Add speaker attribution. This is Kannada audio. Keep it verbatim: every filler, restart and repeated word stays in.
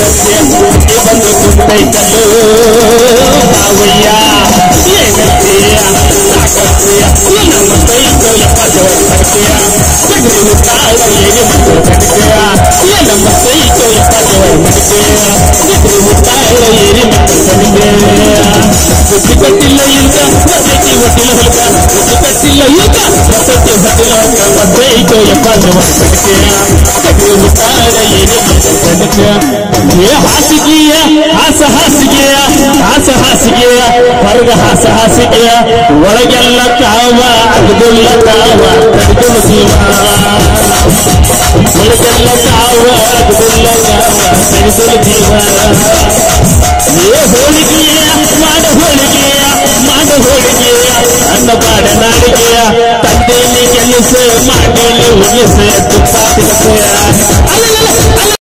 Speaker 1: ಏನಂತೆ ಬಂದು ಕುಂತೈತಲ್ಲೋ ಬಾವಯ್ಯ ಏನಂತೆಯ ಸಾಕಂತೆಯ ನಮ್ಮ ಕೈಕೋ ಎಪ್ಪತ್ತವರ ತನಕೆಯ ತಗರಿ ತಾಳ ಏನಿ ಮತ್ತು ತನಕೆಯ ನಮ್ಮ ಕೈಕೋ ಎಪ್ಪತ್ತವರ ತನಕೆಯ ತಗರಿ ತಾಳ ಏನಿ ಮತ್ತು ತನಕೆಯ ಬುದ್ಧಿ ಕಟ್ಟಿಲ್ಲ ಈಗ ವಸತಿ ಹೊಟ್ಟಿಲ ಹೊಲಕ ಬುದ್ಧಿ ಕಟ್ಟಿಲ್ಲ ಈಗ ವಸತಿ ಹೊಟ್ಟಿಲ ಹೊಲಕ ಕೈಕೋ ಎಪ್ಪತ್ತವರ ತನಕೆಯ ತಗರಿ ತಾಳ ಏನಿ ಮತ್ತು ತನಕೆಯ ಏ ಹಾಸಿಗೆಯ ಹಾಸ ಹಾಸಿಗೆಯ ಹಾಸ ಹಾಸಿಗೆಯ ಹೊರಗ ಹಾಸ ಹಾಸಿಗೆಯ ಒಳಗೆಲ್ಲ ಕಾವ ಅಗದುಲ್ಲ ಕಾವ ಕಡಿದು ಜೀವ ಒಳಗೆಲ್ಲ ಕಾವ ಅಗದುಲ್ಲ ಕಾವ ಕಡಿದು ಜೀವ ಏ ಹೋಳಿಗೆಯ ಮಾಡ ಹೋಳಿಗೆಯ ಮಾಡ ಹೋಳಿಗೆಯ ಅನ್ನ ಬಾಡ ನಾಡಿಗೆಯ ತಂದೆಯಲ್ಲಿ ಕೆಲಸ ಮಾಡಲಿ ಉಳಿಸ ತುಪ್ಪ ತಿನ್ಸೆಯ